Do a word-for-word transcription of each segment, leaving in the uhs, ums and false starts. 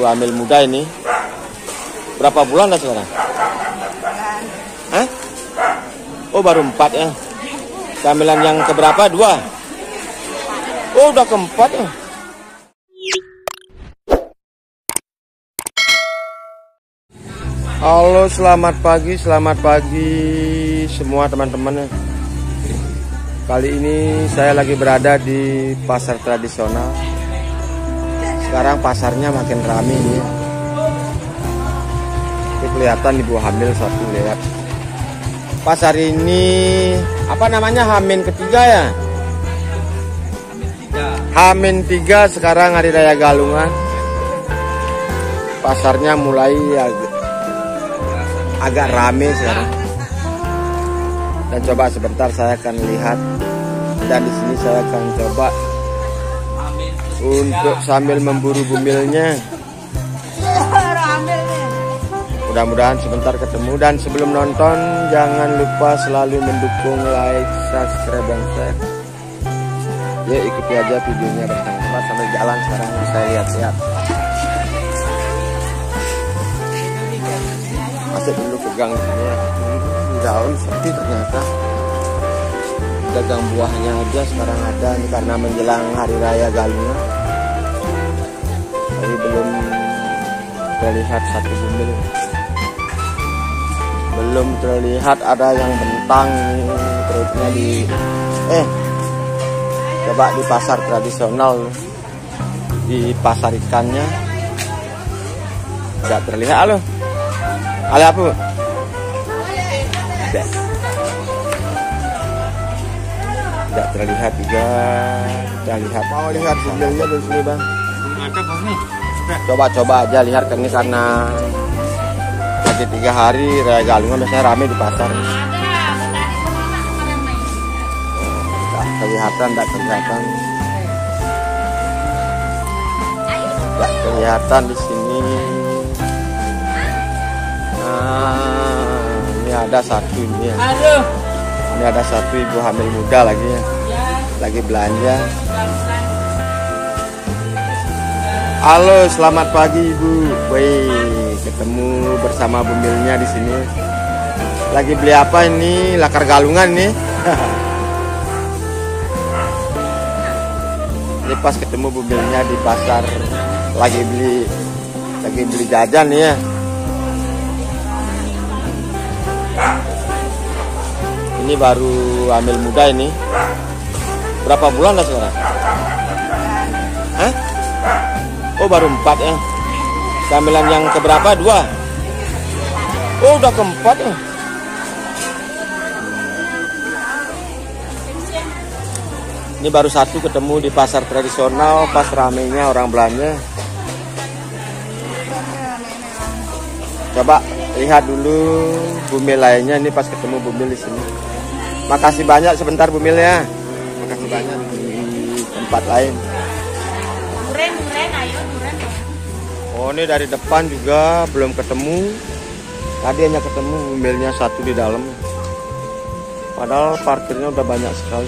hamil muda ini. Berapa bulan dah sekarang? Hah? Oh baru empat ya. Kehamilan yang keberapa? Dua? Oh udah keempat ya. Halo, selamat pagi, selamat pagi semua teman-teman. Kali ini saya lagi berada di pasar tradisional. Sekarang pasarnya makin ramai ini. Ini kelihatan ibu hamil satu lihat. Pasar ini apa namanya, Hamin ketiga ya? Hamin tiga sekarang hari raya Galungan. Pasarnya mulai agak, agak rame sekarang. Dan coba sebentar saya akan lihat, dan di sini saya akan coba untuk sambil memburu bumilnya. Mudah-mudahan sebentar ketemu. Dan sebelum nonton jangan lupa selalu mendukung, like, subscribe dan share. Ya ikuti aja videonya bersama-sama sambil jalan sekarang saya lihat-lihat. Masih dulu pegang ini ya. Daun sepi ternyata. Dagang buahnya aja sekarang ada ini karena menjelang hari raya Galungan. Tapi belum terlihat satu bumil. Belum terlihat ada yang bentang perutnya di eh coba di pasar tradisional, di pasar ikannya tidak terlihat loh. Ada apa? Tidak. Tidak terlihat juga. Tidak lihat. Mau lihat bumilnya di sini bang? Coba-coba aja lihat ini karena lagi tiga hari raya Galungan biasanya rame di pasar. Tidak kelihatan, tidak kelihatan. Tidak kelihatan di sini. Nah, ini ada satu ini ya. Ini ada satu ibu hamil muda lagi ya. Lagi belanja. Halo, selamat pagi Ibu. Wih, ketemu bersama bumilnya di sini. Lagi beli apa ini? Lakar Galungan nih. Ini pas ketemu bumilnya di pasar, lagi beli lagi beli jajan nih ya. Ini baru hamil muda ini. Berapa bulan lah sekarang? Hah? Oh baru empat ya. Kehamilan yang keberapa? Dua? Oh udah keempat ya. Ini baru satu ketemu di pasar tradisional pas ramenya orang belanja. Coba lihat dulu bumil lainnya ini pas ketemu bumil di sini. Makasih banyak sebentar bumil ya. Makasih banyak di tempat lain. Oh ini dari depan juga belum ketemu. Tadi hanya ketemu bumilnya satu di dalam. Padahal parkirnya udah banyak sekali.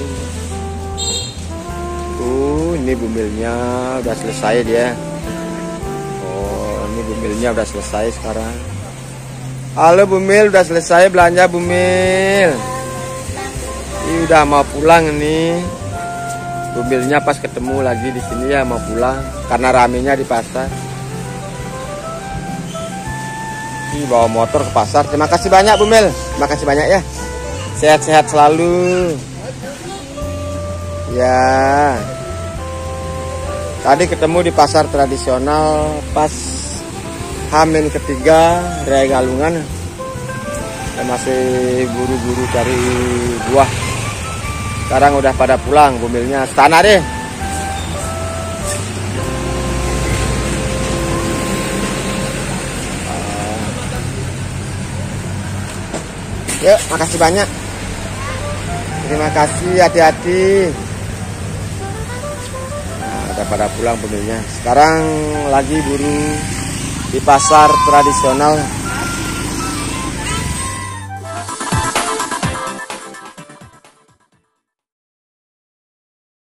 Tuh ini bumilnya udah selesai dia. Oh ini bumilnya udah selesai sekarang. Halo bumil, udah selesai belanja bumil. Ini udah mau pulang nih. Bumilnya pas ketemu lagi di sini ya mau pulang karena ramenya di pasar. Ini bawa motor ke pasar. Terima kasih banyak bumil. Terima kasih banyak ya. Sehat-sehat selalu. Ya. Tadi ketemu di pasar tradisional pas Hamin ketiga raya Galungan. Saya masih buru-buru cari buah. Sekarang udah pada pulang bumilnya. Stana deh. Yuk, makasih banyak. Terima kasih, hati-hati. Nah, udah pada pulang bumilnya. Sekarang lagi buru di pasar tradisional.